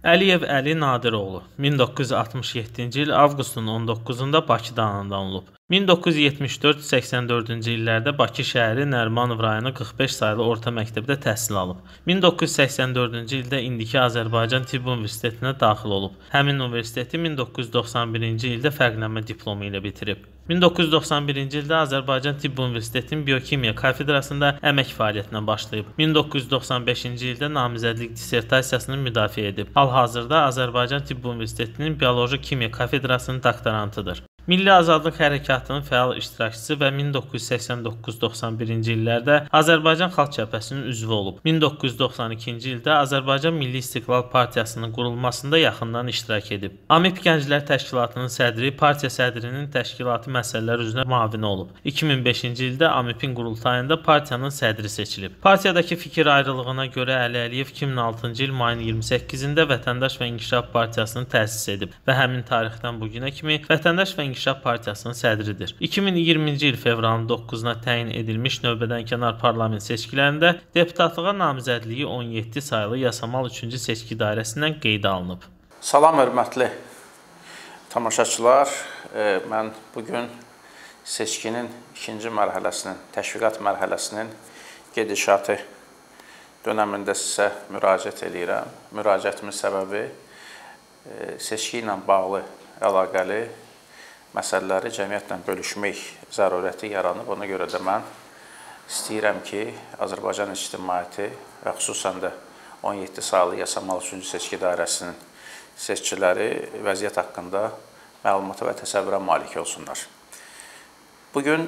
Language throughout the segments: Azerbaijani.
Əliyev Əli Nadiroğlu 1967-ci il avqustun 19-da Bakıda anadan olub. 1974-84-cü illərdə Bakı şəhəri Nərimanov rayonu 45 saylı orta məktəbdə təhsil alıb. 1984-cü ildə indiki Azərbaycan Tibb Universitetinə daxil olub. Həmin universiteti 1991-ci ildə fərqlənmə diplomu ilə bitirib. 1991-ci ildə Azərbaycan Tibb Universitetinin Biokimiya kafedrasında əmək fəaliyyətinə başlayıb. 1995-ci ildə namizədlik dissertasiyasını müdafiə edib. Hal-hazırda Azərbaycan Tibb Universitetinin Bioloji Kimya kafedrasının doktorantıdır. Milli Azadlıq Hərəkatının fəal iştirakçısı və 1989-91-ci illərdə Azərbaycan Xalq Cəbhəsinin üzvü olub. 1992-ci ildə Azərbaycan Milli İstiqlal Partiyasının qurulmasında yaxından iştirak edib. AMİP Gənclər Təşkilatının sədri, partiya sədrinin təşkilati məsələlər üzrə müavini olub. 2005-ci ildə AMİP-in qurultayında partiyanın sədri seçilib. Partiyadakı fikir ayrılığına görə Əli Əliyev 2006-cı il mayın 28-də Vətəndaş və İnkişaf Partiyasını təsis edib və həmin tarixdən bu günə kimi Vətəndaş və İnkişaf Partiyasının sədridir. 2020-ci il fevralın 9-na təyin edilmiş növbədənkənar parlament seçkilərində deputatlığa namizədliyi 17 saylı yasamal 3-cü seçki dairəsindən qeydə alınıb. Salam, hörmətli tamaşaçılar. Mən bugün seçkinin ikinci mərhələsinin, təşviqat mərhələsinin gedişatı dönəmində sizə müraciət edirəm. Müraciətimin səbəbi seçki ilə bağlı əlaqəli məsələləri cəmiyyətlə bölüşmək zərurəti yaranıb. Ona görə də mən istəyirəm ki, Azərbaycan ictimaiyyəti və xüsusən də 17 saylı yasamal 3-cü seçki dairəsinin seçkiləri vəziyyət haqqında məlumata və təsəvvürə malik olsunlar. Bugün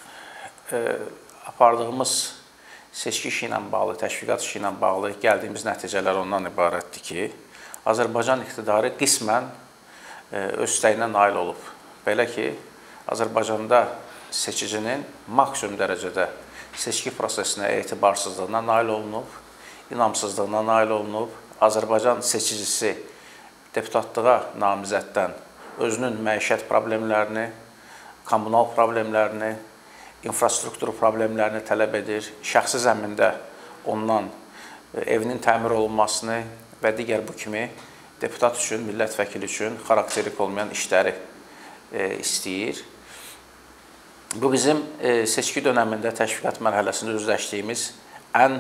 apardığımız seçki işi ilə bağlı, təşviqat işi ilə bağlı gəldiyimiz nəticələr ondan ibarətdir ki, Azərbaycan iqtidarı qismən öz istəyinə nail olub. Belə ki, Azərbaycanda seçicinin maksimum dərəcədə seçki prosesinə etibarsızlığına nail olunub, inamsızlığına nail olunub. Azərbaycan seçicisi deputatlığa namizəddən özünün məişət problemlərini, kommunal problemlərini, infrastruktur problemlərini tələb edir. Şəxsi zəmində ondan evinin təmir olunmasını və digər bu kimi deputat üçün, millət vəkili üçün xarakterik olmayan işləri istəyir. Bu bizim seçki dönəmində təşviqat mərhələsində üzləşdiyimiz ən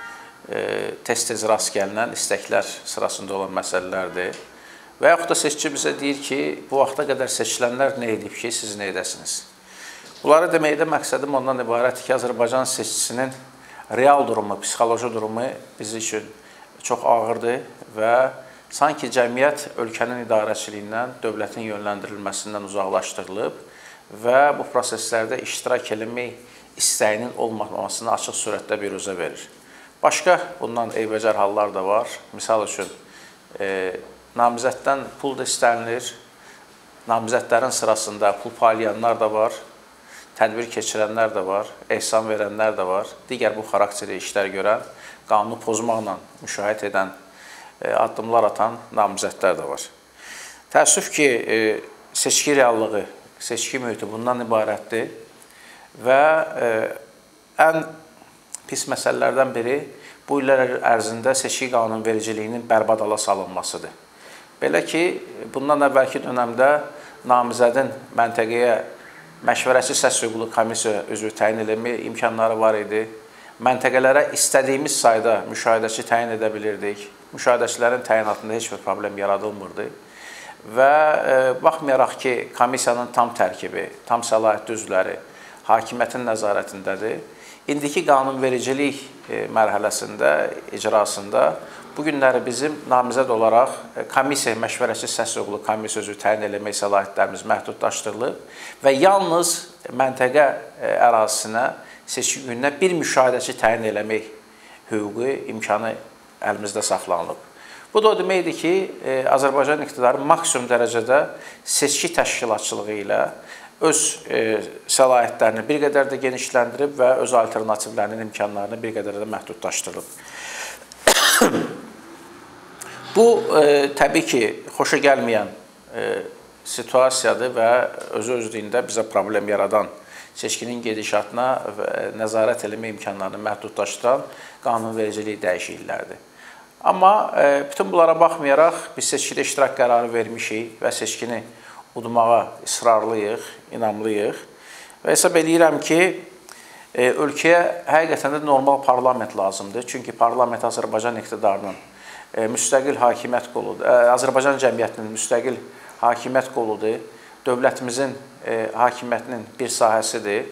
tez-tez rast gəlinən istəklər sırasında olan məsələlərdir. Və yaxud da seçki bizə deyir ki, bu vaxta qədər seçilənlər nə edib ki, siz nə edəsiniz? Bunları deməkdə məqsədim ondan ibarətdir ki, Azərbaycan seçicisinin real durumu, psixoloji durumu biz üçün çox ağırdır və sanki cəmiyyət ölkənin idarəçiliyindən, dövlətin yönləndirilməsindən uzaqlaşdırılıb və bu proseslərdə iştirak eləmək istəyinin olmamasını açıq surətdə biruzə verir. Başqa bundan eybəcər hallar da var. Misal üçün, namizəddən pul da istənilir, namizədlərin sırasında pul paylayanlar da var, tədbir keçirənlər də var, ehsan verənlər də var, digər bu xarakteri işlər görən, qanunu pozmaqla müşahidə edən addımlar atan namizədlər də var. Təəssüf ki, seçki reallığı, seçki mühiti bundan ibarətdir və ən pis məsələlərdən biri bu illər ərzində seçki qanunvericiliyinin bərbad hala salınmasıdır. Belə ki, bundan əvvəlki dönəmdə namizədin məntəqəyə məşvərətçi səs hüquqlu komissiya üzvü təyin etmək imkanları var idi. Məntəqələrə istədiyimiz sayda müşahidəçi təyin edə bilirdik. Müşahidəçilərin təyinatında heç bir problem yaradılmırdı. Və baxmayaraq ki, komissiyanın tam tərkibi, tam səlahiyyətli üzvləri hakimiyyətin nəzarətindədir, indiki qanunvericilik mərhələsində, icrasında bu günləri bizim namizəd olaraq komissiya, məşvərətçi səs hüquqlu komissiya üzvü təyin etmək səlahiyyətlərimiz məhdudlaşdırılıb və yalnız məntəqə ərazisinə seçki gününə bir müşahidəçi təyin eləmək hüququ, imkanı əlimizdə saxlanılıb. Bu da o deməkdir ki, Azərbaycan iqtidarı maksimum dərəcədə seçki təşkilatçılığı ilə öz səlahiyyətlərini bir qədər də genişləndirib və öz alternativlərinin imkanlarını bir qədər də məhdudlaşdırıb. Bu, təbii ki, xoşa gəlməyən situasiyadır və özü-özlüyündə bizə problem yaradan, seçkinin gedişatına nəzarət eləmə imkanlarını məhdudlaşdıran qanunvericilik dəyişiklikləridir. Amma bütün bunlara baxmayaraq biz seçkidə iştirak qərarı vermişik və seçkini udmağa israrlıyıq, inamlıyıq. Və hesab edirəm ki, ölkəyə həqiqətən də normal parlament lazımdır. Çünki parlament Azərbaycan iqtidarının müstəqil hakimiyyət qoludur. Azərbaycan cəmiyyətinin müstəqil hakimiyyət qoludur. Dövlətimizin hakimiyyətinin bir sahəsidir.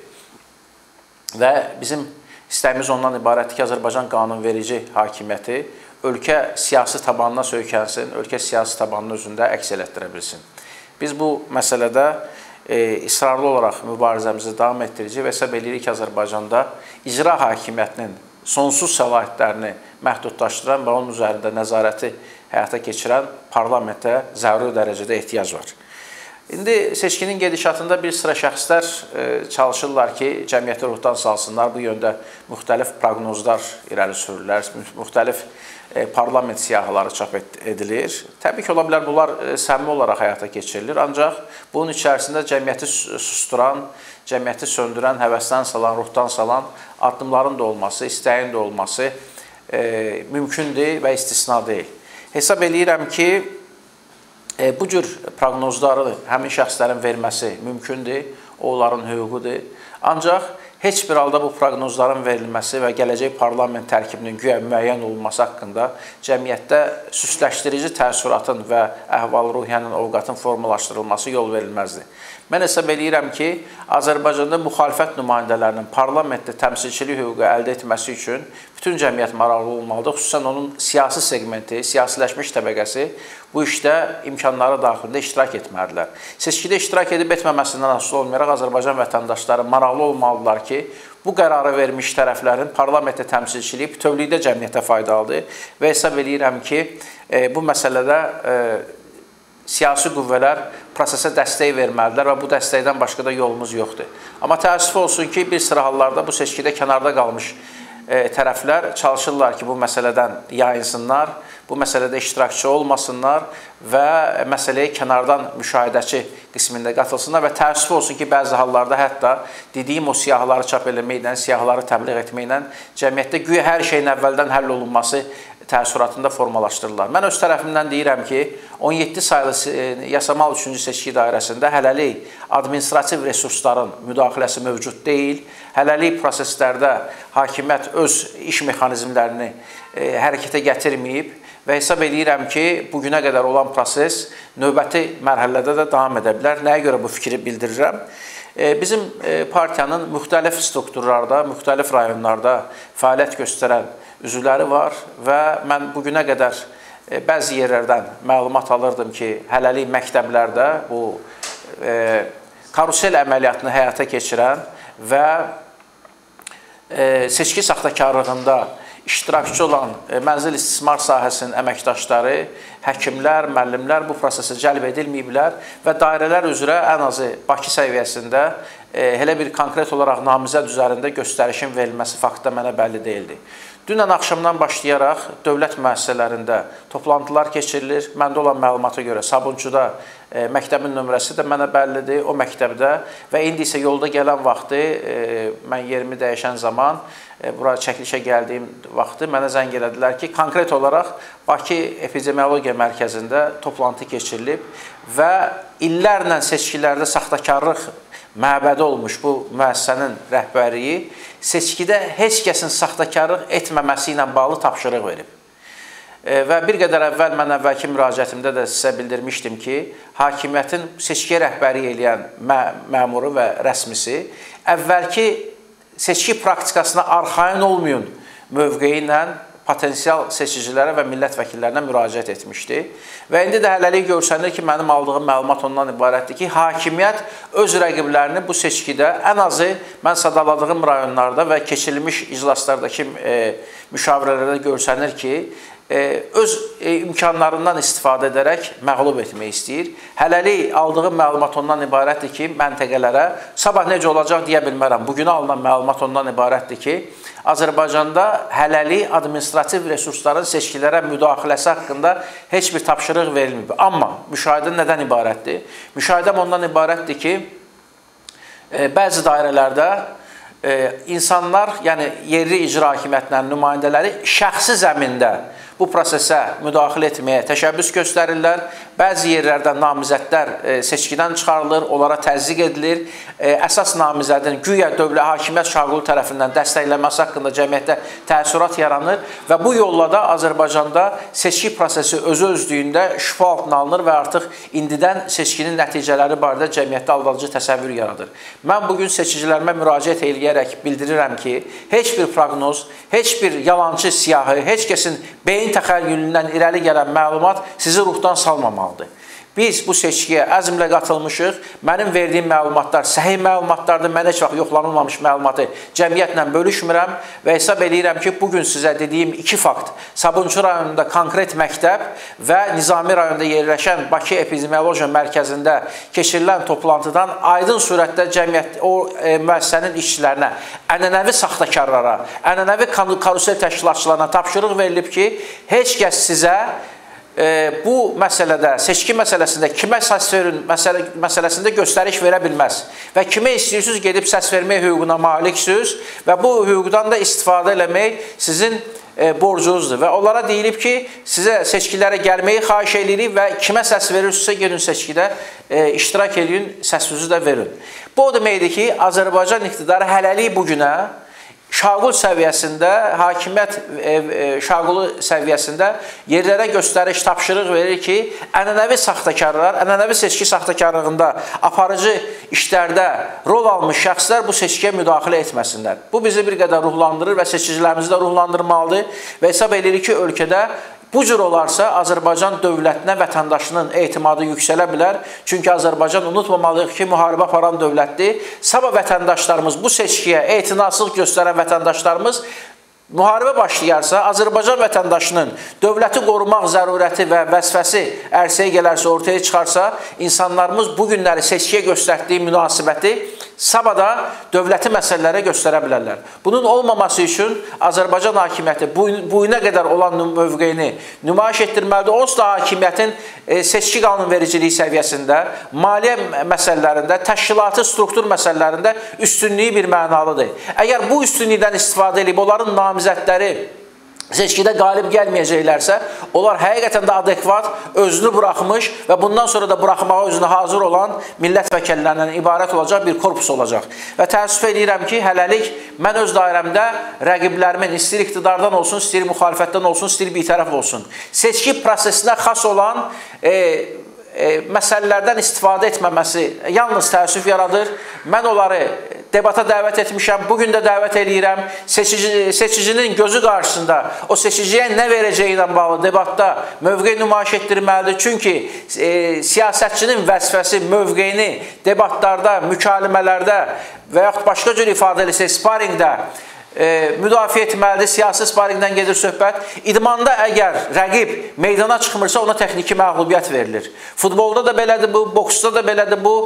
Və bizim istəyimiz ondan ibarətdir ki, Azərbaycan qanunverici hakimiyyəti ölkə siyasi tabanına söykənsin, ölkə siyasi tabanının özündə əks elətdirə bilsin. Biz bu məsələdə israrlı olaraq mübarizəmizi davam etdirəcəyik və hesab edirik ki, Azərbaycanda icra hakimiyyətinin sonsuz səlahiyyətlərini məhdudlaşdıran və onun üzərində nəzarəti həyata keçirən parlamentə zəruri dərəcədə ehtiyac var. İndi seçkinin gedişatında bir sıra şəxslər çalışırlar ki, cəmiyyəti ruhdan salsınlar, bu yöndə müxtəlif proqnozlar irəli sürürlər, müxtəlif parlament siyahıları çap edilir. Təbii ki, ola bilər bunlar səmimi olaraq həyata keçirilir, ancaq bunun içərisində cəmiyyəti susturan, cəmiyyəti söndürən, həvəsdən salan, ruhdan salan addımların da olması, istəyin də olması mümkündür və istisna deyil. Hesab edirəm ki, bu cür proqnozları həmin şəxslərin verməsi mümkündür, onların hüququdur. Ancaq heç bir halda bu proqnozların verilməsi və gələcək parlament tərkibinin güya müəyyən olunması haqqında cəmiyyətdə süsləşdirici təəssüratın və əhval-ruhiyyənin, ovqatın formalaşdırılması yol verilməzdir. Mən hesab edirəm ki, Azərbaycanda müxalifət nümayəndələrinin parlamentdə təmsilçilik hüququ əldə etməsi üçün bütün cəmiyyət maraqlı olmalıdır. Xüsusən onun siyasi segmenti, siyasiləşmiş təbəqəsi bu işdə imkanları daxilində iştirak etməlidirlər. Seçkidə iştirak edib etməməsindən asılı olmayaraq Azərbaycan vətəndaşları maraqlı olmalıdırlar ki, bu qərarı vermiş tərəflərin parlamentdə təmsilçiliyi bütövlükdə cəmiyyətə faydalıdır və hesab edirəm ki, bu məsələdə siyasi qüvvələr prosesə dəstək verməlidirlər və bu dəstəkdən başqa da yolumuz yoxdur. Amma təəssüf olsun ki, bir sıra hallarda bu seçkidə kənarda qalmış tərəflər çalışırlar ki, bu məsələdən yayınsınlar, bu məsələdə iştirakçı olmasınlar və məsələyə kənardan müşahidəçi qismində qatılsınlar və təəssüf olsun ki, bəzi hallarda hətta dediyim o siyahıları çap eləməklə, siyahıları təbliğ etməklə cəmiyyətdə güya hər şeyin əvvəldən həll olunması təəssüratında formalaşdırırlar. Mən öz tərəfimdən deyirəm ki, 17 sayılı yasamal 3-cü seçki dairəsində hələlik administrativ resursların müdaxiləsi mövcud deyil. Hələlik proseslərdə hakimiyyət öz iş mexanizmlərini hərəkətə gətirməyib və hesab edirəm ki, bugünə qədər olan proses növbəti mərhələdə də davam edə bilər. Nəyə görə bu fikri bildirirəm? Bizim partiyanın müxtəlif strukturlarda, müxtəlif rayonlarda fəaliyyət göstərən üzvləri var və mən bugünə qədər bəzi yerlərdən məlumat alırdım ki, hələlik məktəblərdə bu karusel əməliyyatını həyata keçirən və seçki saxtakarlığında iştirakçı olan mənzil istismar sahəsinin əməkdaşları, həkimlər, müəllimlər bu prosesə cəlb edilməyiblər və dairələr üzrə ən azı Bakı səviyyəsində elə bir konkret olaraq namizəd üzərində göstərişin verilməsi faktı mənə bəlli deyildi. Dünən axşamdan başlayaraq dövlət müəssisələrində toplantılar keçirilir. Məndə olan məlumata görə Sabunçuda məktəbin nömrəsi də mənə bəllidir, o məktəbdə və indi isə yolda gələn vaxtı, mən yerimi dəyişən zaman, bura çəkilişə gəldiyim vaxtı mənə zəng elədilər ki, konkret olaraq Bakı Epidemiologiya Mərkəzində toplantı keçirilib və illərlə seçkilərdə saxtakarlıq məbədi olmuş bu müəssisənin rəhbərliyi seçkidə heç kəsin saxtakarlıq etməməsi ilə bağlı tapşırıq verib. Və bir qədər əvvəl mən əvvəlki müraciətimdə də sizə bildirmişdim ki, hakimiyyətin seçkiyə rəhbərlik eləyən məmuru və rəsmisi əvvəlki seçki praktikasına arxain olmayan mövqeyi ilə potensial seçicilərə və millət vəkillərinə müraciət etmişdi. Və indi də hələlik görsənir ki, mənim aldığım məlumat ondan ibarətdir ki, hakimiyyət öz rəqiblərini bu seçkidə ən azı mən sadaladığım rayonlarda və keçirilmiş iclaslardakı müşavirələrdə görsənir ki, öz imkanlarından istifadə edərək məğlub etmək istəyir. Hələlik aldığım məlumat ondan ibarətdir ki, məntəqələrə sabah necə olacaq deyə bilmərəm. Bugünə alınan məlumat ondan ibarətdir ki, Azərbaycanda hələlik administrativ resursların seçkilərə müdaxiləsi haqqında heç bir tapşırıq verilməyib. Amma müşahidə nədən ibarətdir? Müşahidəm ondan ibarətdir ki, bəzi dairələrdə insanlar, yəni yerli icra hakimiyyətlərinin nümayəndələri şəxsi zəmində bu prosesə müdaxilə etməyə təşəbbüs göstərirlər. Bəzi yerlərdə namizədlər seçkidən çıxarılır, onlara təzyiq edilir. Əsas namizədin güya dövlət hakimiyyət Şaqulu tərəfindən dəstəklənməsi haqqında cəmiyyətdə təəssürat yaranır və bu yolla da Azərbaycanda seçki prosesi özü-özlüyündə şübhə altına alınır və artıq indidən seçkinin nəticələri barədə cəmiyyətdə aldadıcı təsəvvür yaradır. Mən bugün seçicilərimə müraciət eləyərək bildirirəm ki, heç bir proqnoz, heç bir yalancı siyahı, heç kəsin beyin təxəyyülündən irəli gələn məlumat sizi ruhdan salmamalıdır. Biz bu seçkiyə əzmlə qatılmışıq. Mənim verdiyim məlumatlar səhih məlumatlardır. Mən heç vaxt yoxlanılmamış məlumatı cəmiyyətlə bölüşmürəm və hesab edirəm ki, bugün sizə dediyim iki fakt, Sabunçu rayonunda konkret məktəb və Nizami rayonunda yerləşən Bakı Epidemiologiya Mərkəzində keçirilən toplantıdan aydın surətdə cəmiyyət o müəssisənin işçilərinə, ənənəvi saxtakarlara, ənənəvi karusel təşkilatçılarına tapşırıq verilib ki, heç kəs sizə bu məsələdə, seçki məsələsində kimə səs verin məsələsində göstəriş verə bilməz və kimə istəyirsiniz gedib səs vermək hüququna maliksiniz və bu hüquqdan da istifadə eləmək sizin borcunuzdur və onlara deyilib ki, sizə seçkilərə gəlməyi xahiş edirik və kimə səs verirsinizsə gedin seçkidə iştirak edin, səsinizi də verin. Bu o deməkdir ki, Azərbaycan iqtidarı hələlik bugünə Şaqul səviyyəsində, hakimiyyət Şaqulu səviyyəsində yerlərə göstəriş, tapşırıq verir ki, ənənəvi saxtakarlar, ənənəvi seçki saxtakarlığında aparıcı işlərdə rol almış şəxslər bu seçkiyə müdaxilə etməsinlər. Bu bizi bir qədər ruhlandırır və seçicilərimizi də ruhlandırmalıdır və hesab edirik ki, ölkədə bu cür olarsa Azərbaycan dövlətinə vətəndaşının etimadı yüksələ bilər. Çünki Azərbaycan unutmamalıyıq ki, müharibə aparan dövlətdir. Sabah vətəndaşlarımız bu seçkiyə etinasızlıq göstərən vətəndaşlarımız müharibə başlayarsa, Azərbaycan vətəndaşının dövləti qorumaq zərurəti və vəzifəsi ərsəyə gələrsə, ortaya çıxarsa, insanlarımız bu günləri seçkiyə göstərdiyi münasibəti sabada dövləti məsələlərə göstərə bilərlər. Bunun olmaması üçün Azərbaycan hakimiyyəti bugünə qədər olan mövqeyini nümayiş etdirməlidir. Onsuz da hakimiyyətin seçki qanunvericiliyi səviyyəsində, maliyyə məsələlərində, təşkilati struktur məsələlərində üstünlüyü bir mənalıdır. Əgər bu üstünlükdən istifadə edib onların namizədləri seçkidə qalib gəlməyəcəklərsə, onlar həqiqətən də adekvat, özünü buraxmış və bundan sonra da buraxmağa özünü hazır olan millət vəkillərindən ibarət olacaq bir korpus olacaq. Və təəssüf edirəm ki, hələlik mən öz dairəmdə rəqiblərimin istəyir iqtidardan olsun, istəyir müxalifətdən olsun, istəyir bitərəf olsun, seçki prosesinə xas olan məsələlərdən istifadə etməməsi yalnız təəssüf yaradır. Mən onları debata dəvət etmişəm, bugün də dəvət edirəm. Seçicinin gözü qarşısında o seçiciyə nə verəcəyi ilə bağlı debatda mövqe nümayiş etdirməlidir. Çünki siyasətçinin vəzifəsi mövqeyini debatlarda, mükaləmələrdə və yaxud başqa cür ifadə edilsə, sparingdə müdafiə etməlidir, siyasi sparingdən gedir söhbət. İdmanda əgər rəqib meydana çıxmırsa, ona texniki məğlubiyyət verilir. Futbolda da belədir bu, boksda da belədir bu,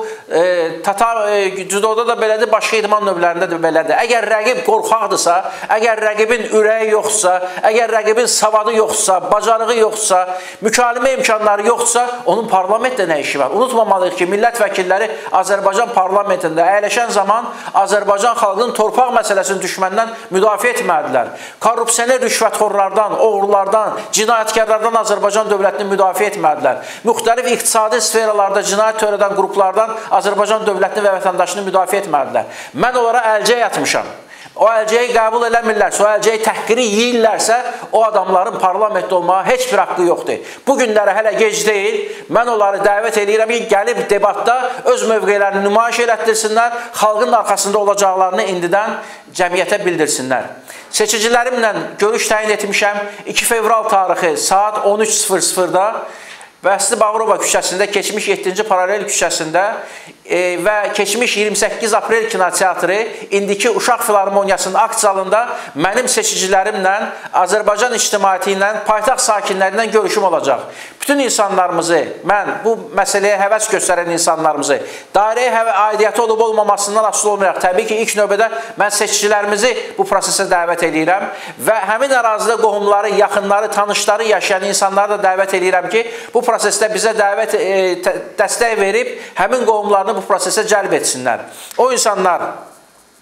judoda da belədir, başqa idman növlərində də belədir. Əgər rəqib qorxaqdırsa, əgər rəqibin ürəyi yoxsa, əgər rəqibin savadı yoxsa, bacarığı yoxsa, mükalimə imkanları yoxsa, onun parlamentdə nə işi var? Unutmamalıyıq ki, millət vəkilləri Azərbaycan parlamentində əyləşən zaman Azərbaycan xalqının torpaq məsələsinin düşməndən müdafiə etmədilər. Korrupsioner rüşvətxorlardan, oğrulardan, cinayətkarlardan Azərbaycan dövlətini müdafiə etmədilər. Müxtəlif iqtisadi sferalarda cinayət törədən qruplardan Azərbaycan dövlətini və vətəndaşını müdafiə etmədilər. Mən onlara əlcək atmışam. O əlcəyi qəbul eləmirlərsə, o əlcəyi təhqiri yeyirlərsə, o adamların parlamentdə olmağa heç bir haqqı yoxdur. Bu günlərə hələ gec deyil. Mən onları dəvət edirəm ki, gəlib debatda öz mövqeylərini nümayiş elətdirsinlər, xalqın arxasında olacaqlarını indidən cəmiyyətə bildirsinlər. Seçicilərimlə görüş təyin etmişəm. 2 fevral tarixi saat 13:00-da Vəsili Bağırova küçəsində, keçmiş 7-ci paralel küçəsində və keçmiş 28 aprel kinoteatrı, indiki Uşaq Filarmoniyasının akt zalında mənim seçicilərimlə, Azərbaycan ictimaiyyəti ilə, paytaxt sakinlərindən görüşüm olacaq. Bütün insanlarımızı, mən bu məsələyə həvəs göstərən insanlarımızı, dairəyə aidiyyəti olub olmamasından asılı olmayaraq, təbii ki, ilk növbədə mən seçicilərimizi bu prosesə dəvət edirəm və həmin ərazidə qohumları, yaxınları, tanışları yaşayan insanları da dəvət edirəm ki, bu prosesdə bizə dəstək verib, həmin qohumlarını bu prosesə cəlb etsinlər. O insanlar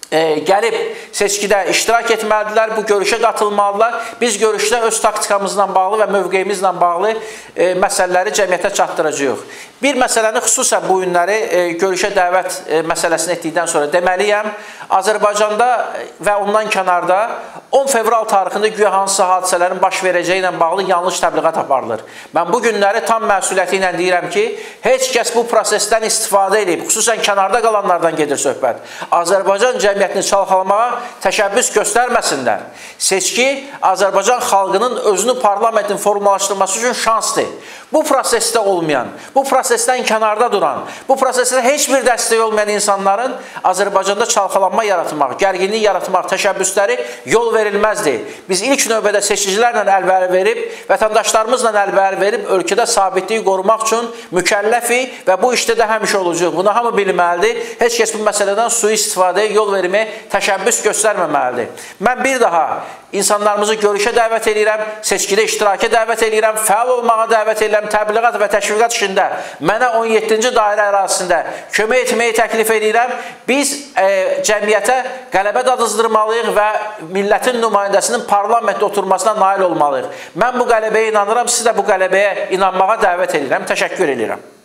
gəlib seçkidə iştirak etməlidirlər, bu görüşə qatılmalıdırlar. Biz görüşdə öz taktikamızla bağlı və mövqeyimizlə bağlı məsələləri cəmiyyətə çatdıracağıq. Bir məsələni xüsusən bu günləri görüşə dəvət məsələsini etdikdən sonra deməliyəm. Azərbaycanda və ondan kənarda 10 fevral tarixində güya hansısa hadisələrin baş verəcəyi ilə bağlı yanlış təbliğat aparılır. Mən bu günləri tam məsuliyyəti ilə deyirəm ki, heç kəs bu prosesdən istifadə edib, xüsusən kənarda qalanlardan gedir söhbət. Azərbaycan cəmiyyətini çalxalamağa təşəbbüs göstərməsinlər. Seçki Azərbaycan xalqının özünü parlamentin formalaşdırması üçün şansdır. Bu prosesdə olmayan, bu prosesdən kənarda duran, bu prosesdə heç bir dəstək olmayan insanların Azərbaycanda çalxalanma yaratmaq, gərginlik yaratmaq təşəbbüsləri yol verilməzdir. Biz ilk növbədə seçicilərlə əlbəri verib, vətəndaşlarımızla əlbəri verib, ölkədə sabitliyi qorumaq üçün mükəlləfik və bu işdə də həmişə olacaq. Bunu hamı bilməlidir. Heç kəs bu məsələdən sui-istifadəyə yol verməyə təşəbbüs göstərməməlidir. Mən bir daha insanlarımızı görüşə dəvət edirəm, seçkidə iştiraka dəvət edirəm, fəal olmağa dəvət edirəm, təbliğat və təşviqat işində mənə 17-ci dairə ərazisində kömək etməyi təklif edirəm. Biz cəmiyyətə qələbə dadızdırmalıyıq və millətin nümayəndəsinin parlamentdə oturmasına nail olmalıyıq. Mən bu qələbəyə inanıram, siz də bu qələbəyə inanmağa dəvət edirəm. Təşəkkür edirəm.